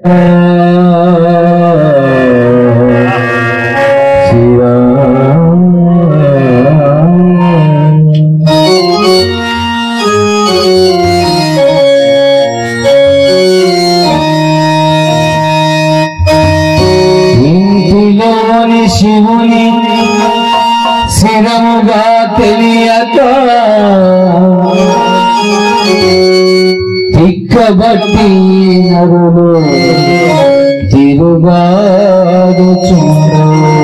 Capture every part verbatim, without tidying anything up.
శివుని శిరముగా తెలియక తిక్కబట్టి నరులు తిరుగాడుచుండు.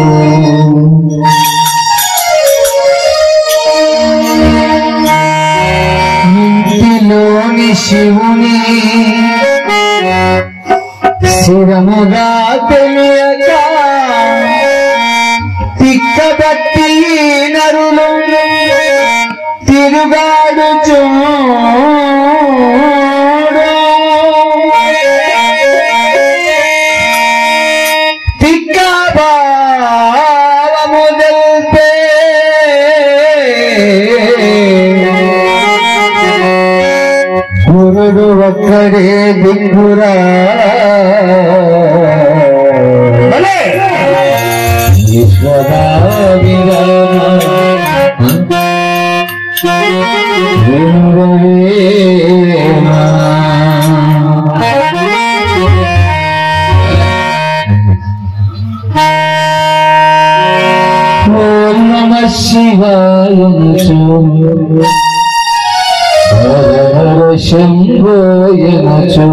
ఇంటిలోని శివుని శిరముగా తెలియక తిక్కబట్టి నరులు తిరుగాడుచుండు. తిక్కభావము తెల్పే గురుడు ఒక్కడే దిక్కురా. ఈశ్వరా ఓం నమః శివాయ హర హర శంభోయ నచో.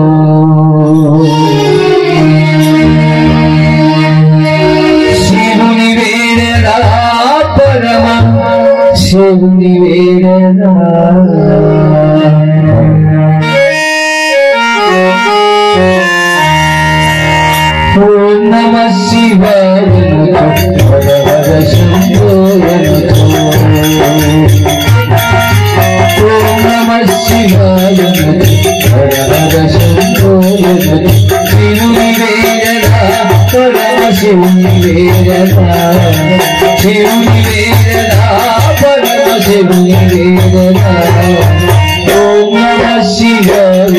శివుని వేడరా పరమ శివుని వేడరా. ఓం నమః శివాయ హర హర శంభోయ నచో. ఓం నమః శివాయ హర హర శంభోయ నచో. శివుని వేడరా పరమ శివుని వేడరా. శివుని వేడరా పరమ శివుని వేడరా. ఓం నమః శివాయ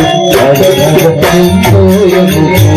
హర హర శంభోయ నచో.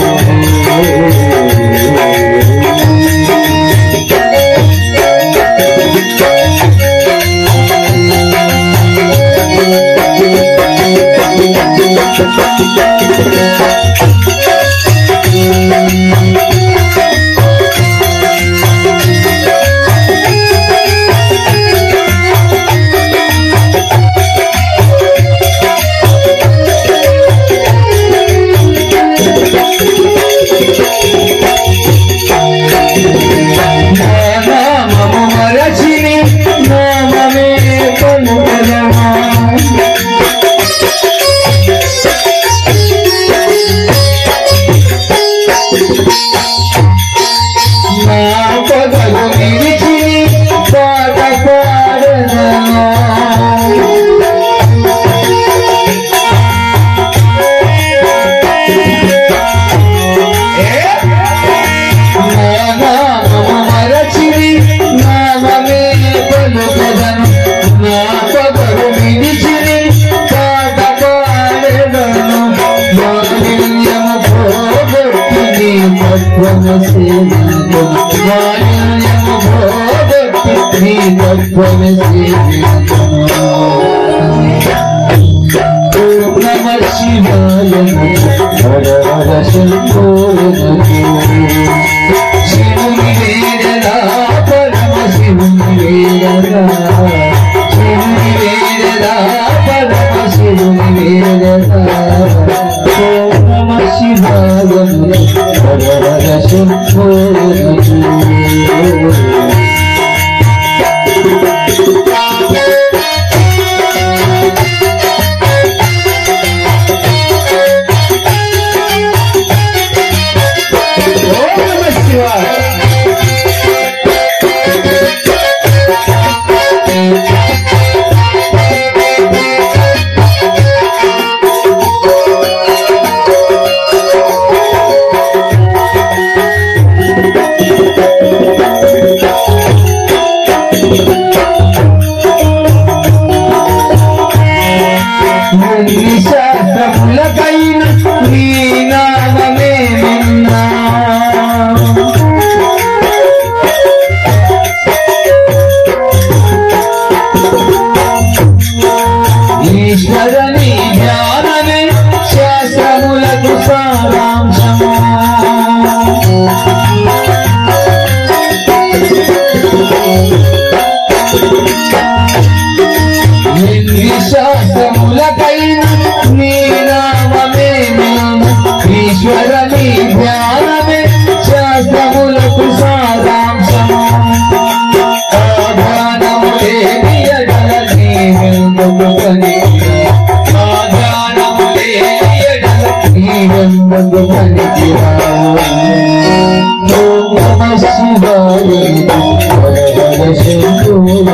శాస్త్రములకైన నీ నామమే పలుకులకు సారాంశము ఆధానము లేని ఎడల నీవెందుకు పనికిరా ఆధానము లేని ఎడల నీవెందుకు పనికిరా ఓం నమః శివాయ హర హర శంభో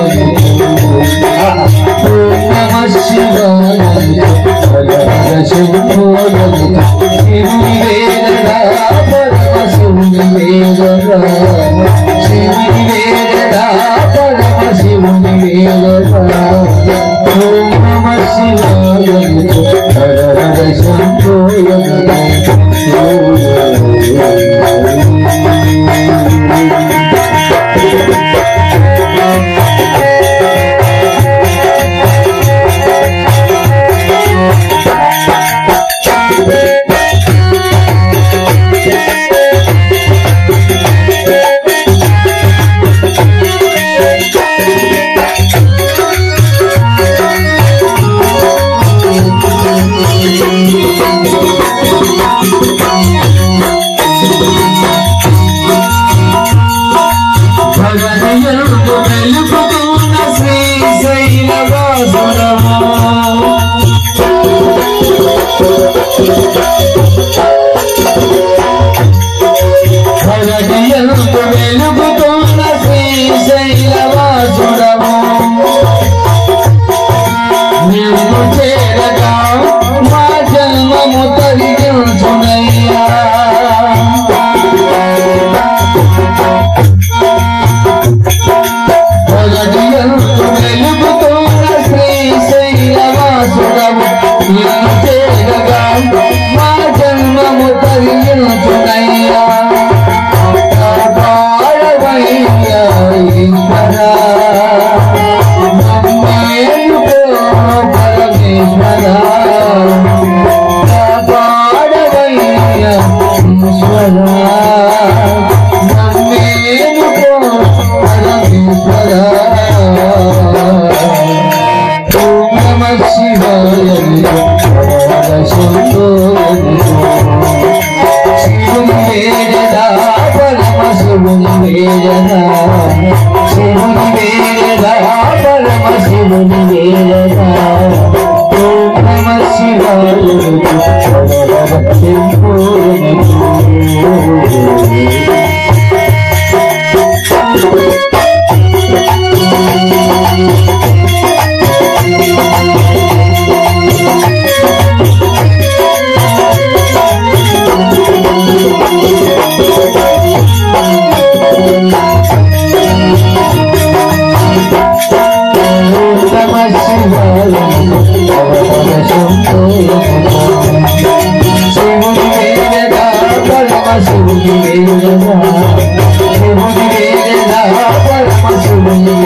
ఓం నమః శివాయ హర హర శంభో శివుని వేదనా పరమ శివుని వేదనా శివుని వేదనా పరమ శివుని వేదనా ఓం నమః శివాయ హర హర శంభో వెలుగుతున్న శ్రీశైలవాసుడము నిన్ను చేరగా మా జన్మము తరిగించునయ్యా వెలుగుతున్న శ్రీశైలవాసుడము నిన్ను చేరగా మా జన్మము తరిగించునయ్యా శివుని వేదనా శివుని వేదనా పరమ శివుని